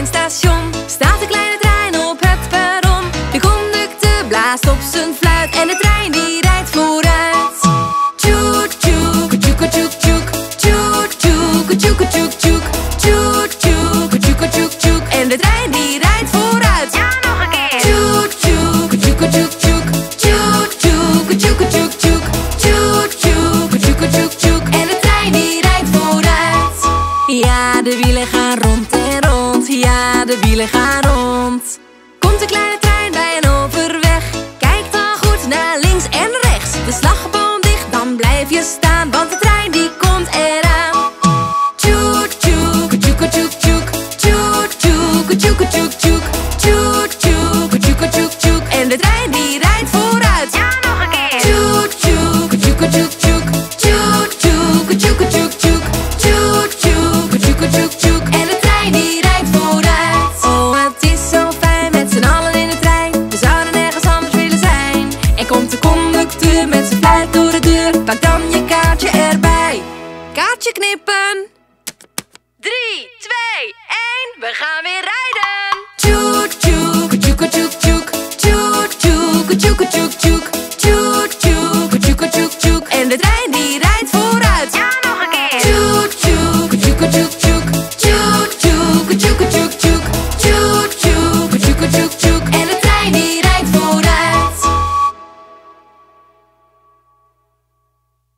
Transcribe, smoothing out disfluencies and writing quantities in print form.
treinstation staat de kleine trein op het perron. De conducteur blaast op zijn fluit en de trein die rijdt vooruit. Tjoek tjoek tjoek tjoek tjoek, tjoek tjoek tjoek tjoek tjoek, tjoek tjoek tjoek tjoek tjoek. En de trein die rijdt vooruit. Ja, nog een keer. Tjoek tjoek tjoek tjoek tjoek, tjoek tjoek tjoek tjoek tjoek, tjoek tjoek tjoek tjoek tjoek. En de trein die rijdt vooruit. Ja, de wielen gaan rond en rond. Ja, de wielen gaan rond. Komt de kleine trein bij een overweg. Kijk dan goed naar links en rechts. De slagboom dicht, dan blijf je staan, want de trein die komt eraan. Tjoek tjoek tjoek tjoek tjoek, tjoek tjoek tjoek tjoek tjoek, tjoek tjoek tjoek tjoek tjoek. En de trein die rijdt vooruit. Ja, nog een keer. Tjoek tjoek tjoek tjoek tjoek, tjoek tjoek tjoek tjoek tjoek, tjoek tjoek tjoek tjoek tjoek. En de trein die rijdt vooruit. Oh, het is zo fijn met z'n allen in de trein. We zouden nergens anders willen zijn. En komt de conducteur met zijn fluit door de deur. Pak dan je kaartje erbij. Kaartje knippen.